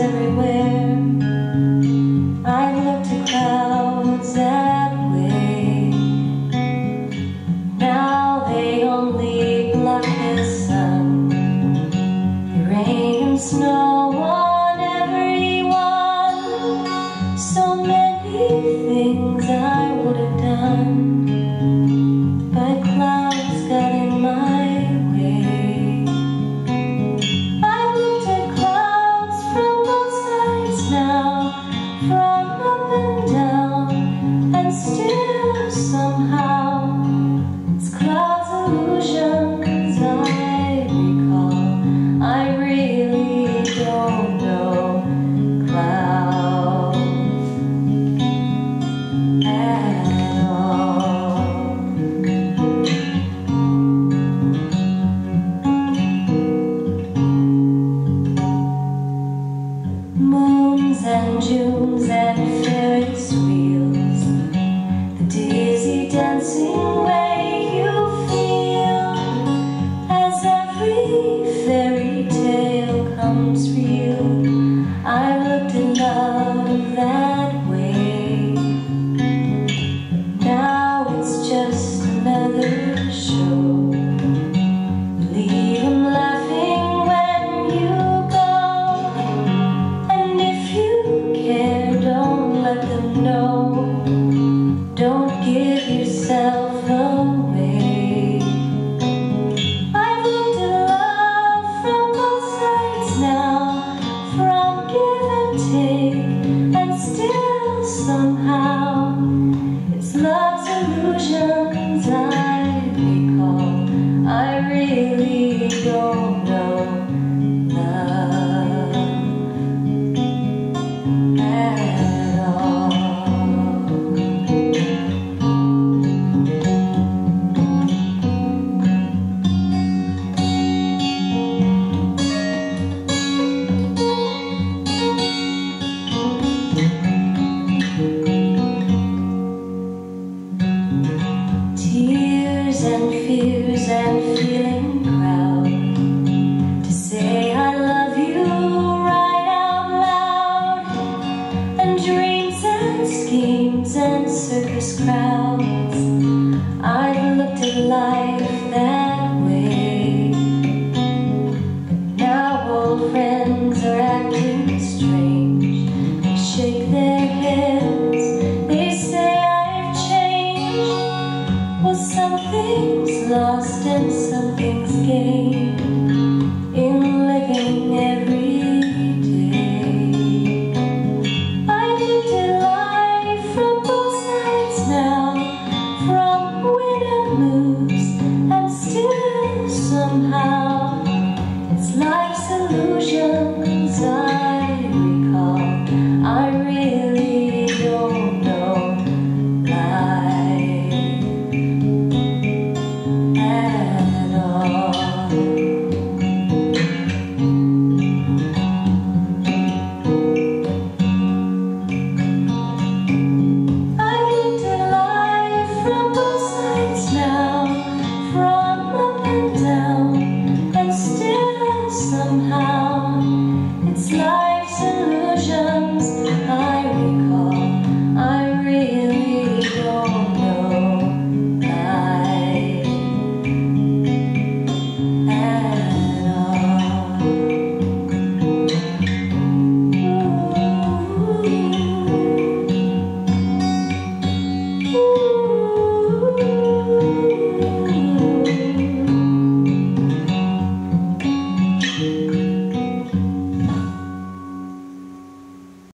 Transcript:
everywhere. I've looked at clouds that way. Now they only block the sun. The rain and snow on everyone. So many things I would have done, but clouds got in my way. I looked at clouds from both sides now, from up and down, and still somehow it's clouds' illusions I recall. I really don't know clouds at all. Moons and Junes and